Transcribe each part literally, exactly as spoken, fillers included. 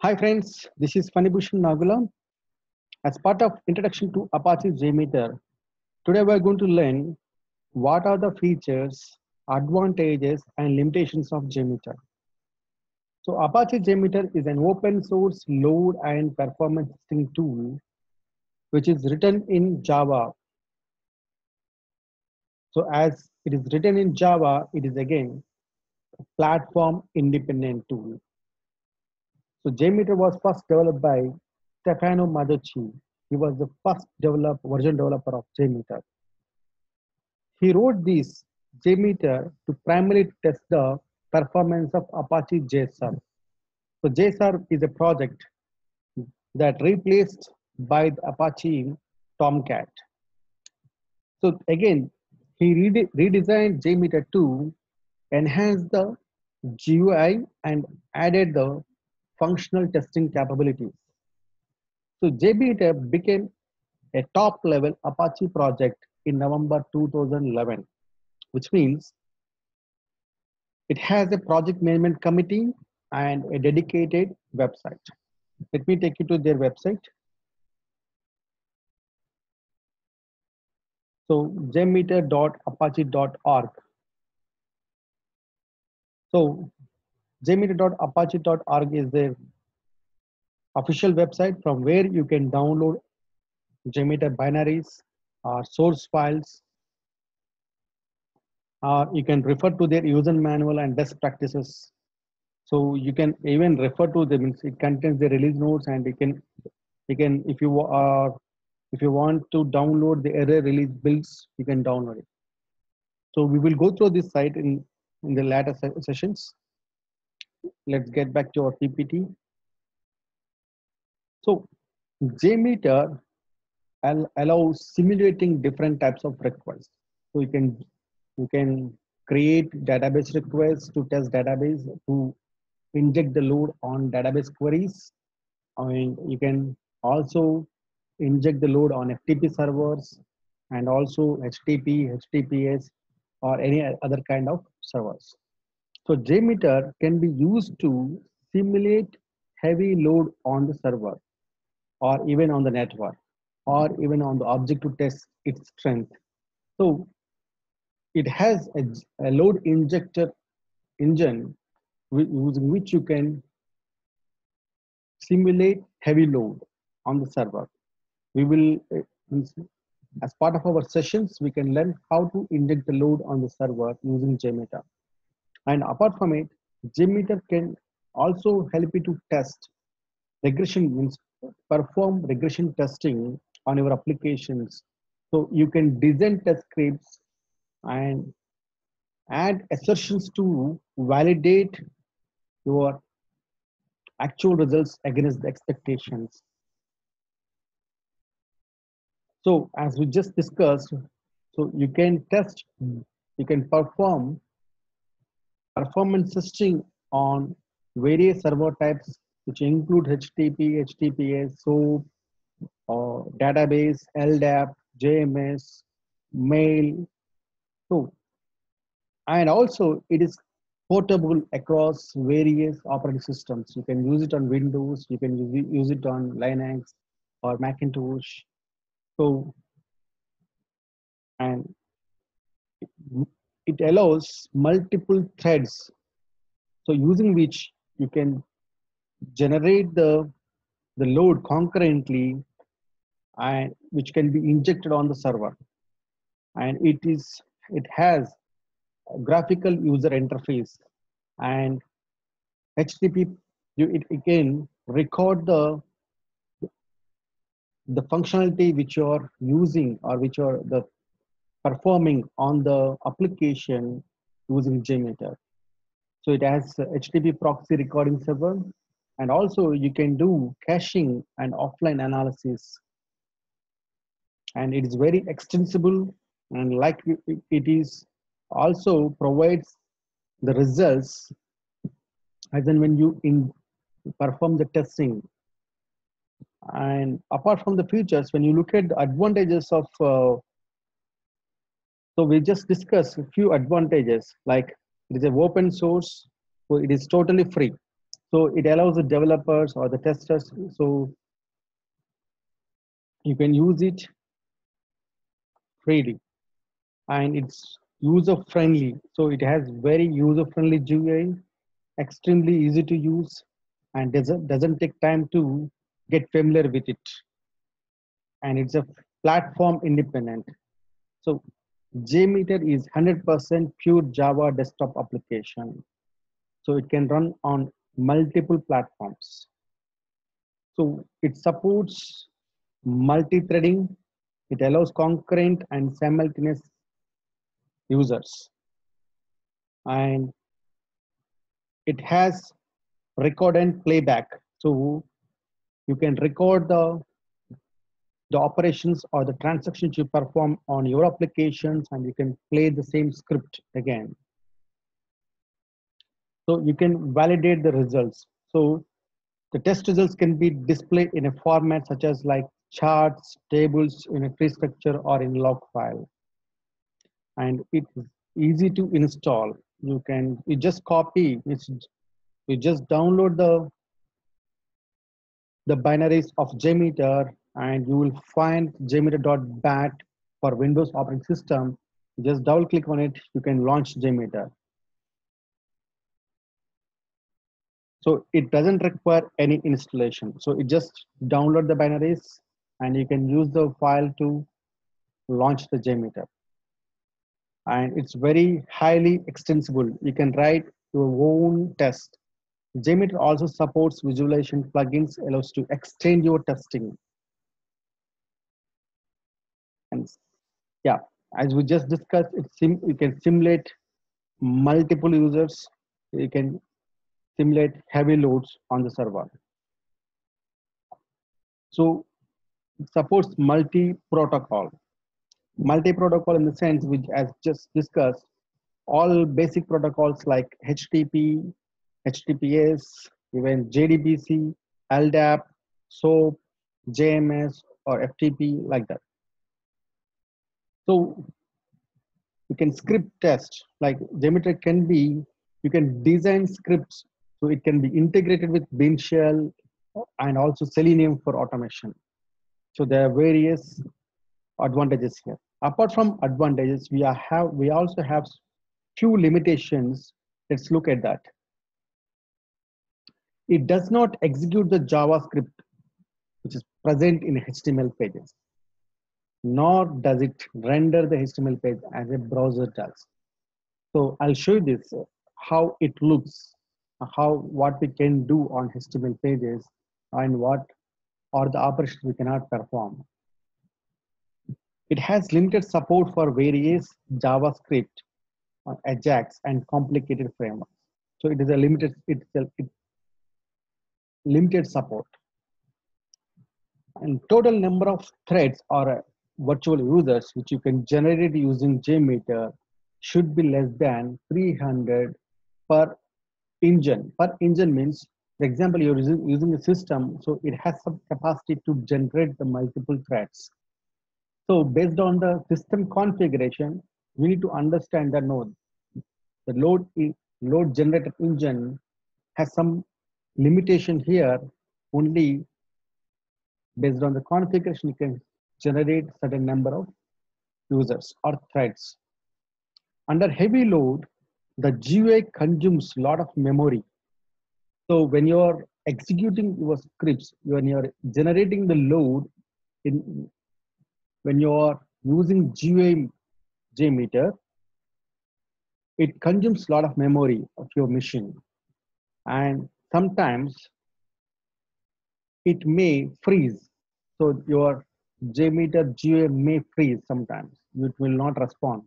Hi friends, this is Fanibhushan Nagula. As part of introduction to Apache JMeter, today we are going to learn what are the features, advantages and limitations of JMeter. So Apache JMeter is an open source load and performance testing tool which is written in Java. So as it is written in Java, it is again a platform independent tool. So JMeter was first developed by Stefano Mazzocchi. He was the first develop, version developer of JMeter. He wrote this JMeter to primarily test the performance of Apache J S R. So J S R is a project that replaced by the Apache Tomcat. So again, he rede redesigned JMeter to enhance the G U I and added the functional testing capabilities. So JMeter became a top level Apache project in November two thousand eleven, which means it has a project management committee and a dedicated website. Let me take you to their website. So jmeter dot apache dot org. So jmeter dot apache dot org is their official website from where you can download JMeter binaries or source files, or you can refer to their user manual and best practices. So you can even refer to them. It contains the release notes, and you can you can if you are if you want to download the error release builds, you can download it. So we will go through this site in in the later sessions. Let's get back to our P P T. So JMeter allows simulating different types of requests. So you can you can create database requests to test database, to inject the load on database queries. I mean, you can also inject the load on F T P servers and also H T T P, H T T P S, or any other kind of servers. So JMeter can be used to simulate heavy load on the server, or even on the network, or even on the object to test its strength. So it has a, a load injector engine using which you can simulate heavy load on the server. We will, as part of our sessions, we can learn how to inject the load on the server using JMeter. And apart from it, JMeter can also help you to test regression, means perform regression testing on your applications. So you can design test scripts and add assertions to validate your actual results against the expectations. So as we just discussed, so you can test, you can perform performance testing on various server types, which include H T T P, H T T P S, SOAP, or database, L D A P, J M S, mail. So, and also it is portable across various operating systems. You can use it on Windows, you can use it on Linux or Macintosh. So, and it allows multiple threads, so using which you can generate the the load concurrently, and which can be injected on the server. And it is it has a graphical user interface, and H T T P, you, it, it can record the the functionality which you're using, or which you're the performing on the application using JMeter. So it has a H T T P proxy recording server, and also you can do caching and offline analysis. And it is very extensible, and like it is also provides the results as in when you in perform the testing. And apart from the features, when you look at the advantages of uh, so we just discussed a few advantages, like it is an open source, so it is totally free. So it allows the developers or the testers, so you can use it freely, and it's user friendly. So it has very user friendly G U I, extremely easy to use, and doesn't doesn't take time to get familiar with it. And it's a platform independent. So JMeter is one hundred percent pure Java desktop application. So it can run on multiple platforms. So it supports multi-threading. It allows concurrent and simultaneous users. And it has record and playback. So you can record the, the operations or the transactions you perform on your applications, and you can play the same script again. So you can validate the results. So the test results can be displayed in a format such as like charts, tables in a tree structure or in log file. And it is easy to install. You can, you just copy, it's, you just download the, the binaries of JMeter, and you will find jmeter.bat for Windows operating system. Just double click on it, you can launch JMeter. So it doesn't require any installation. So it just download the binaries, and you can use the file to launch the JMeter. And it's very highly extensible. You can write your own test. JMeter also supports visualization plugins, allows to extend your testing. And yeah, as we just discussed, it's sim you can simulate multiple users. You can simulate heavy loads on the server. So it supports multi-protocol. Multi-protocol in the sense which, as just discussed, all basic protocols like H T T P, H T T P S, even J D B C, L D A P, SOAP, J M S, or F T P, like that. So you can script test, like JMeter can be, you can design scripts, so it can be integrated with Bean Shell and also Selenium for automation. So there are various advantages here. Apart from advantages, we are have we also have few limitations. Let's look at that. It does not execute the JavaScript which is present in H T M L pages, nor does it render the H T M L page as a browser does. So I'll show you this, uh, how it looks, uh, how what we can do on H T M L pages, and what are the operations we cannot perform. It has limited support for various JavaScript, uh, Ajax, and complicated frameworks. So it is a limited, it's a it, limited support. And total number of threads or uh, virtual users which you can generate using JMeter should be less than three hundred per engine. Per engine means, for example, you're using, using a system, so it has some capacity to generate the multiple threads. So based on the system configuration, we need to understand that no, the load load generated engine has some limitation here. Only based on the configuration, you can generate certain number of users or threads. Under heavy load, the G U I consumes a lot of memory. So when you're executing your scripts, when you're generating the load, in when you're using G U I JMeter, it consumes a lot of memory of your machine. And sometimes it may freeze. So your JMeter G U I may freeze sometimes. It will not respond.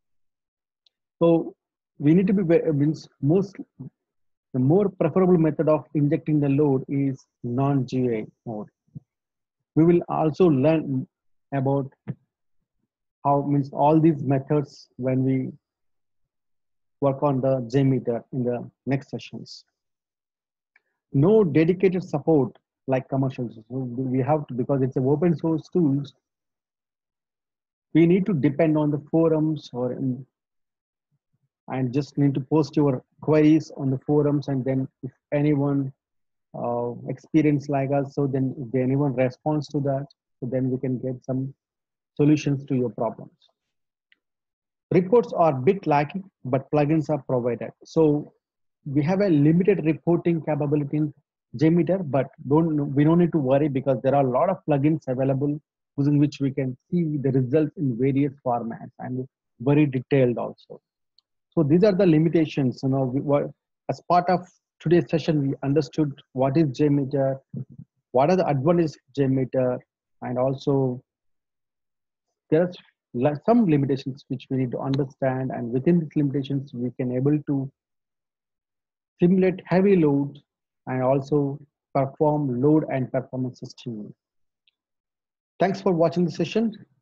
So we need to be, means most, the more preferable method of injecting the load is non-G U I mode. We will also learn about how, means all these methods when we work on the JMeter in the next sessions. No dedicated support like commercial. So we have to, because it's an open source tools, we need to depend on the forums or in, and just need to post your queries on the forums, and then if anyone uh, experience like us, so then if anyone responds to that, so then we can get some solutions to your problems. Reports are a bit lacking, but plugins are provided. So we have a limited reporting capability in JMeter, but don't we don't need to worry because there are a lot of plugins available using which we can see the results in various formats and very detailed also. So these are the limitations. You know, we were, as part of today's session, we understood what is JMeter, what are the advantages of JMeter, and also there are some limitations which we need to understand, and within these limitations we can able to simulate heavy loads and also perform load and performance testing. Thanks for watching the session.